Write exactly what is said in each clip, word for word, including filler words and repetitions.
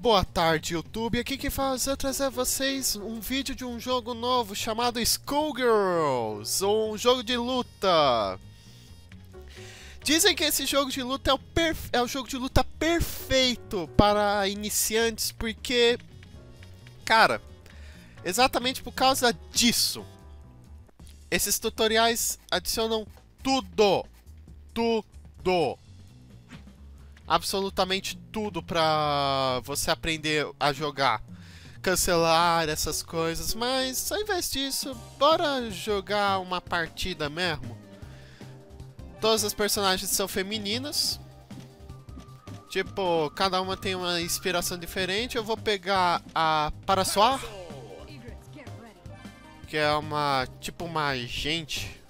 Boa tarde, YouTube. Aqui quem faz é trazer a vocês um vídeo de um jogo novo chamado Skullgirls, um jogo de luta. Dizem que esse jogo de luta é o, perfe... é o jogo de luta perfeito para iniciantes, porque, cara, exatamente por causa disso, esses tutoriais adicionam tudo, tudo. Absolutamente tudo pra você aprender a jogar, cancelar essas coisas, mas ao invés disso, bora jogar uma partida mesmo. Todas as personagens são femininas, tipo, cada uma tem uma inspiração diferente. Eu vou pegar a Parasoar, que é uma, tipo uma agente.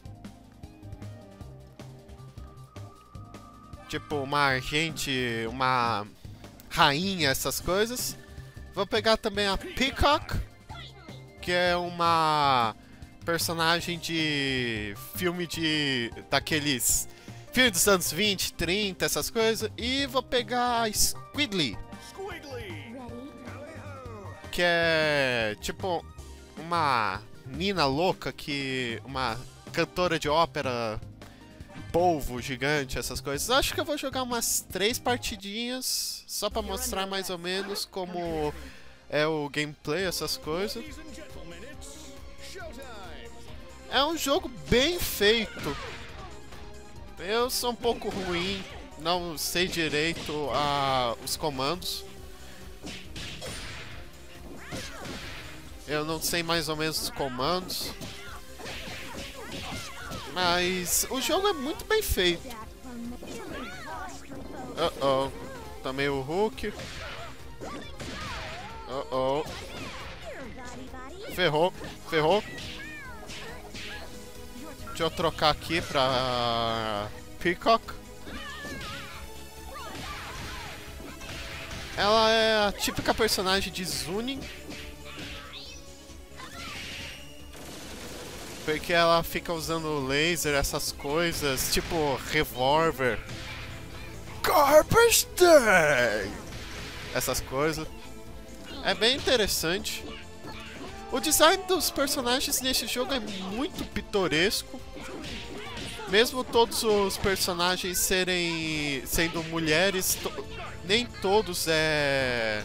Tipo, uma agente, uma rainha, essas coisas. Vou pegar também a Peacock, que é uma personagem de filme de... daqueles... filme dos anos vinte, trinta, essas coisas. E vou pegar a Squidly, que é tipo uma mina louca, que... uma cantora de ópera... polvo gigante, essas coisas. Acho que eu vou jogar umas três partidinhas só pra mostrar mais ou menos como é o gameplay, essas coisas. É um jogo bem feito. Eu sou um pouco ruim, não sei direito uh, os comandos. Eu não sei mais ou menos os comandos. Mas o jogo é muito bem feito. Uh oh. Também o Hulk. Uh oh. Ferrou. Ferrou. Deixa eu trocar aqui pra Peacock. Ela é a típica personagem de Zunin. Porque ela fica usando laser, essas coisas, tipo revólver, Carpester, essas coisas. É bem interessante. O design dos personagens nesse jogo é muito pitoresco. Mesmo todos os personagens serem sendo mulheres, to nem todos é...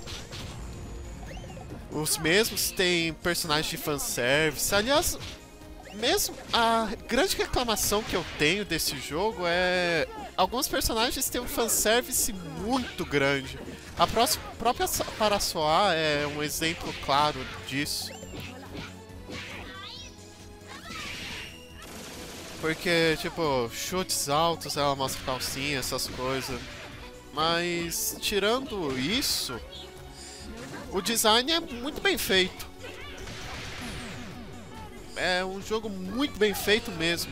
os mesmos. Tem personagens de fanservice. Aliás, mesmo a grande reclamação que eu tenho desse jogo é... alguns personagens têm um fanservice muito grande. A própria Parasoar é um exemplo claro disso. Porque, tipo, chutes altos, ela mostra calcinha, essas coisas. Mas, tirando isso, o design é muito bem feito. É um jogo muito bem feito mesmo.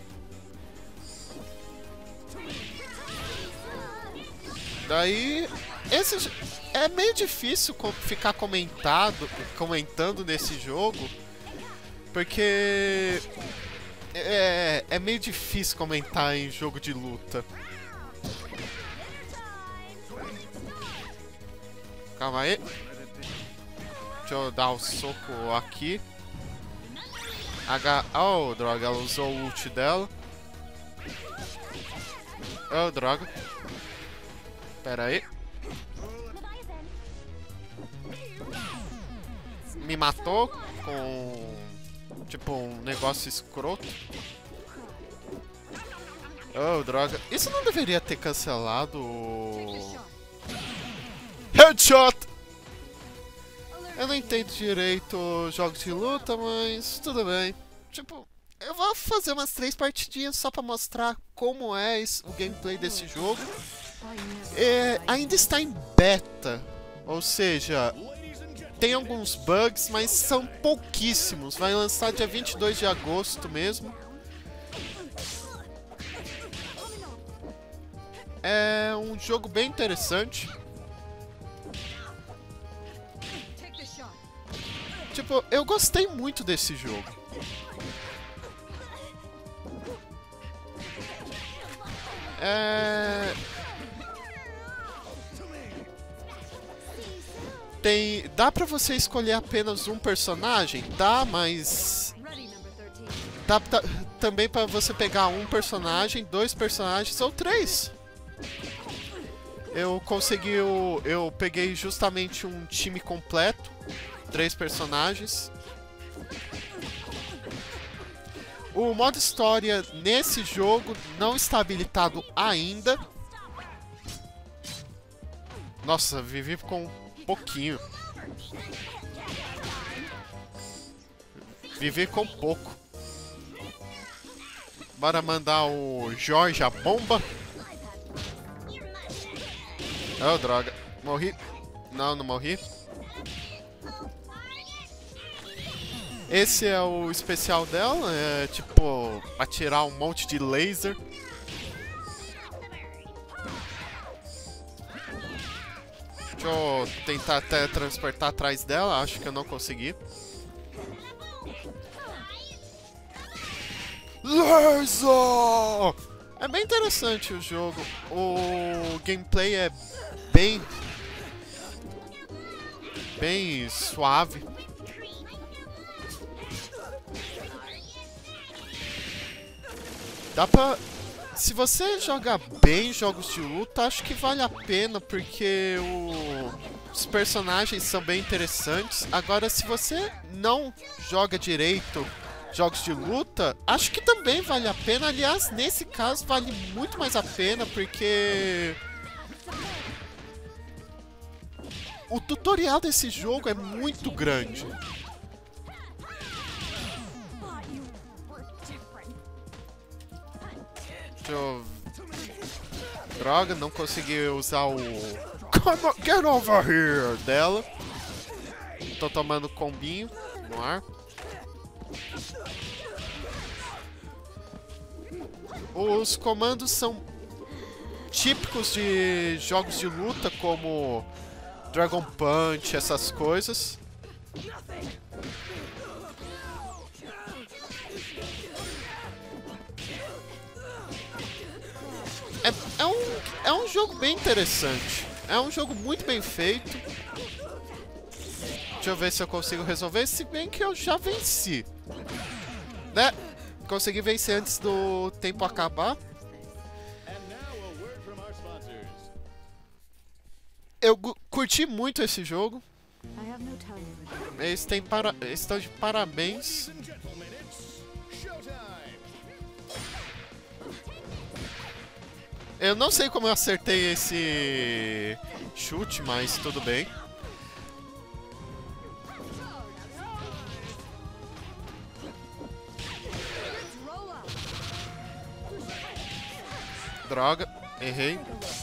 Daí, esse é meio difícil ficar comentado, comentando nesse jogo, porque é, é meio difícil comentar em jogo de luta. Calma aí. Deixa eu dar o um soco aqui. H... Oh, droga, ela usou o ult dela. Oh, droga. Pera aí. Me matou com... tipo, um negócio escroto. Oh, droga. Isso não deveria ter cancelado o... Headshot! Eu não entendo direito jogos de luta, mas tudo bem. Tipo, eu vou fazer umas três partidinhas só pra mostrar como é o gameplay desse jogo. É, ainda está em beta, ou seja, tem alguns bugs, mas são pouquíssimos. Vai lançar dia vinte e dois de agosto mesmo. É um jogo bem interessante. Tipo, eu gostei muito desse jogo. É... Tem, dá pra você escolher apenas um personagem? Dá, mas... Dá, dá também pra você pegar um personagem, dois personagens ou três. Eu consegui... O, eu peguei justamente um time completo. Três personagens. O modo história nesse jogo não está habilitado ainda. Nossa, vivi com um pouquinho. Vivi com pouco. Bora mandar o Jorge a bomba. Oh, droga. Morri. Não, não morri. Esse é o especial dela. É tipo, atirar um monte de laser. Deixa eu tentar até transportar atrás dela. Acho que eu não consegui. Laser! É bem interessante o jogo. O gameplay é bem... Bem suave. Dá pra... Se você joga bem jogos de luta, acho que vale a pena, porque o... os personagens são bem interessantes. Agora, se você não joga direito jogos de luta, acho que também vale a pena. Aliás, nesse caso, vale muito mais a pena, porque... o tutorial desse jogo é muito grande. Deixa eu... Droga, não consegui usar o... Come on, get over here! Dela. Tô tomando combinho no ar. Os comandos são típicos de jogos de luta, como Dragon Punch, essas coisas. É, é, um, é um jogo bem interessante. É um jogo muito bem feito. Deixa eu ver se eu consigo resolver. Se bem que eu já venci, né? Consegui vencer antes do tempo acabar. Eu curti muito esse jogo. Eles, têm para... Eles estão de parabéns. Eu não sei como eu acertei esse chute, mas tudo bem. Droga, errei.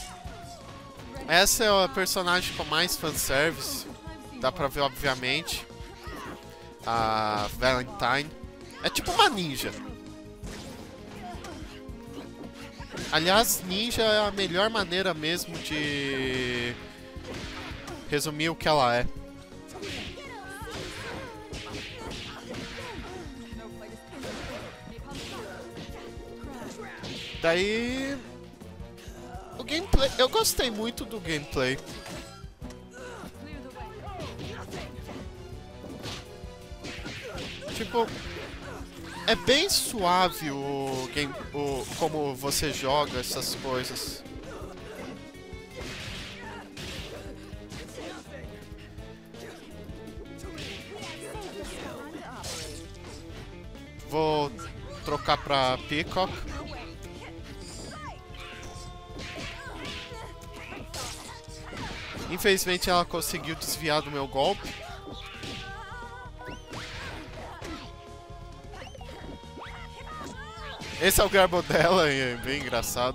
Essa é a personagem com mais fanservice. Dá pra ver, obviamente. A Valentine. É tipo uma ninja. Aliás, ninja é a melhor maneira mesmo de resumir o que ela é. Daí... o gameplay... eu gostei muito do gameplay. Tipo... é bem suave o game, o como você joga essas coisas. Vou trocar pra Peacock. Infelizmente ela conseguiu desviar do meu golpe. Esse é o garbo dela, é bem engraçado.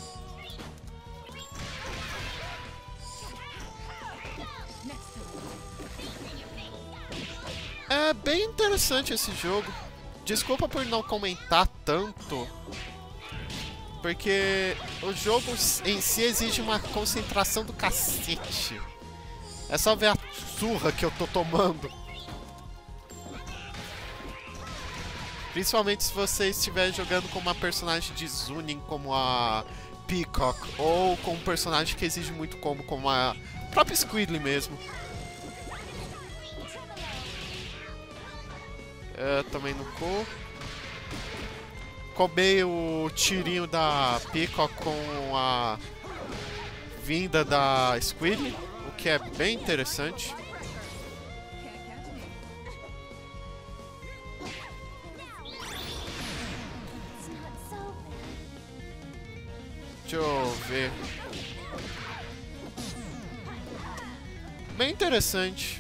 É bem interessante esse jogo. Desculpa por não comentar tanto, porque o jogo em si exige uma concentração do cacete. É só ver a surra que eu tô tomando. Principalmente se você estiver jogando com uma personagem de Zunin como a Peacock, ou com um personagem que exige muito combo como a própria Squidly mesmo. É, também no cu. Combei o tirinho da Peacock com a vinda da Squid, o que é bem interessante. Deixa eu ver. Bem interessante.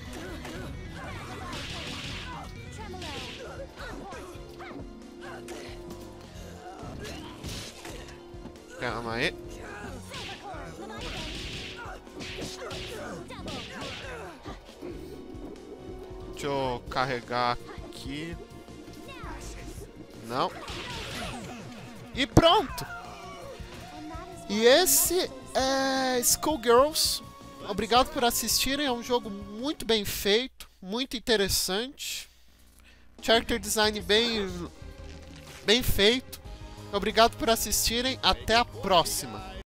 Calma aí. Deixa eu carregar aqui. Não. E pronto! E esse é Skullgirls. Obrigado por assistirem. É um jogo muito bem feito, muito interessante. Character design bem, bem feito. Obrigado por assistirem. Até a próxima.